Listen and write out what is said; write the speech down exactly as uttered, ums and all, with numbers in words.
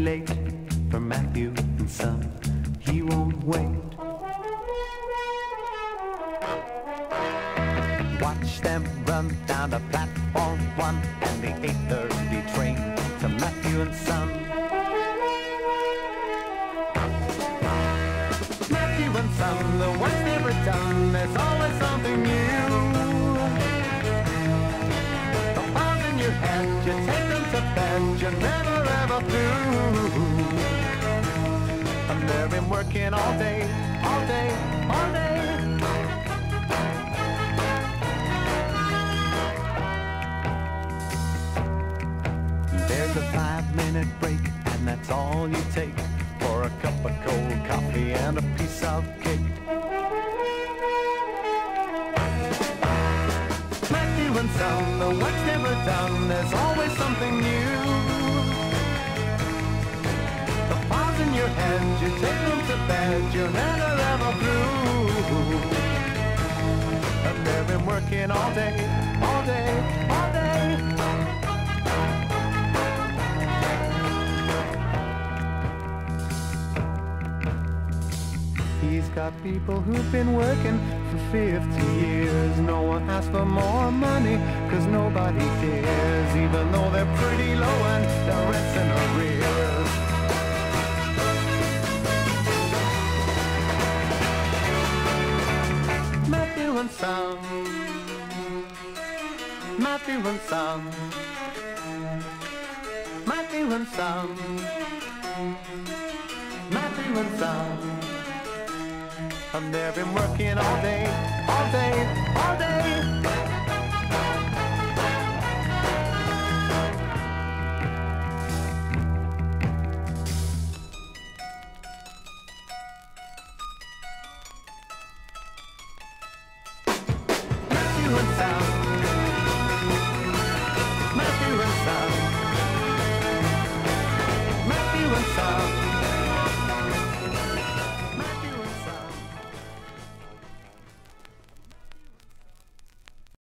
late for Matthew and Son. He won't wait. Watch them run down the platform one and the eight thirty train to Matthew and Son. Matthew and Son, the work's never done. There's always something new. The files in your head, you take them to bed, you're never ever through. And they've been working all day, all day, all day. There's a five-minute break, and that's all you take for a cup of cold coffee and a piece of cake. Matthew and Son, the work's never done. There's always something new. The files in your head, you take them to bed, you're never ever through. And they've been working all day, all day, all day. He's got people who've been working for fifty years. No one asks for more money, cause nobody cares, even though they're pretty low and their rent's in arrears. Matthew and Son, Matthew and Son, Matthew and Son, Matthew and Son. And they've been working all day, all day, all day.